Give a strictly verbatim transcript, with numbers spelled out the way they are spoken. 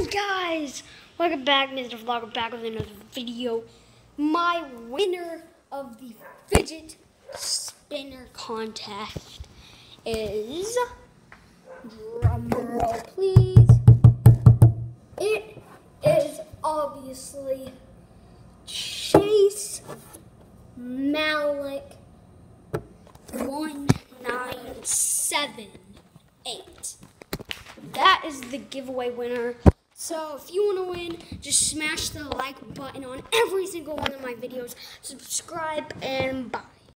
Guys, welcome back, Mister Vlogger, back with another video. My winner of the fidget spinner contest is, drum roll please, it is obviously Chase Malik one nine seven eight. That is the giveaway winner. So if you want to win, just smash the like button on every single one of my videos. Subscribe and bye.